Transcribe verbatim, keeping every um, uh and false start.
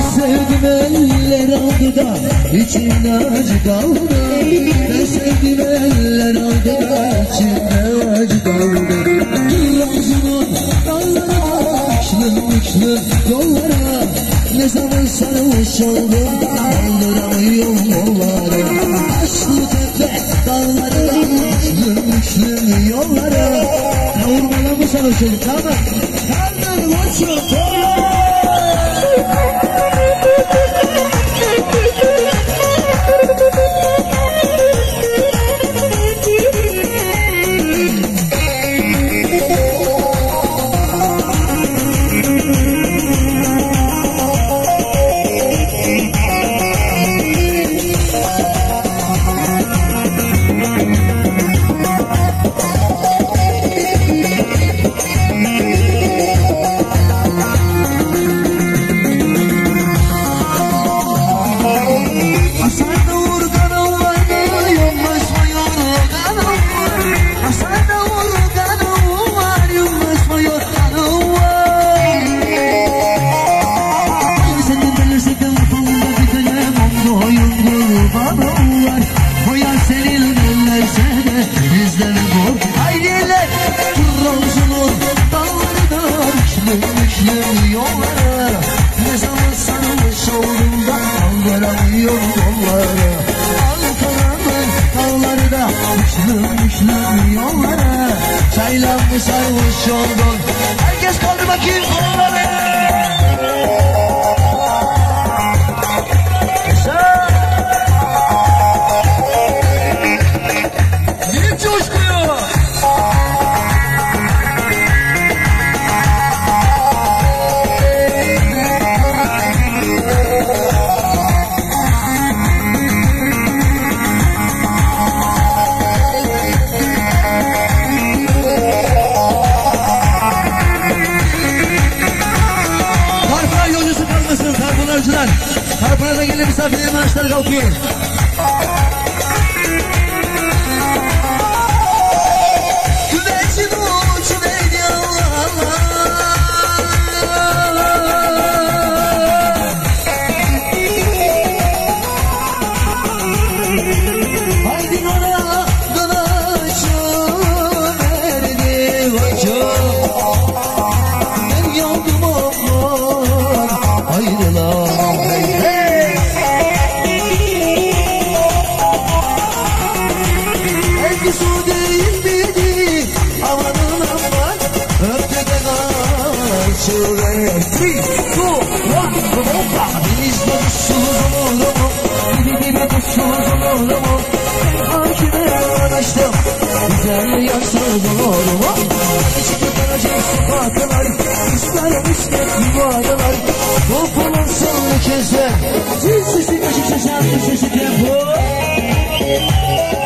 sevdim eller aldı da içimde acı kaldı. Ben sevdim eller aldı da içimde acı kaldı. Trabzon'un dağlara, uçlum uçlum yollara, ne zaman sarhoş oldum kaldıramıyorum yolları. Taşlı tepe dağlara, uçlum uçlum yollara. Kavurmala mı sarhoş oldum tamam? Karnım uçup yollara, ne zaman sarılmış oldum da kaldıramıyorum yollara. Ankara'nın dağları da uçlum uçlum yollara, çaylanmış sarhoş oldum. Herkes kaldı bakayım kolları. Yeni coşkuyor. Karpına'da gelen misafirlerin maaşları kalkıyor. Güneşin uçu neydi Allah Allah. Haydi bana kılaçım verdi bacım. Ben yandım aman ayrılan. Su değil miydi amanın aman, öpte de kaçırır. Three, two, one, bomba. Biz de mutsuz olurum, gibi gibi mutsuz olurum. Hakime yanaştım, güzel yaşsız olurum. İçinde kalacak sıfatlar, ister ister yuvarlar. Topunun sonlu kese, siz sizin açık şaşan düşüşü tempo.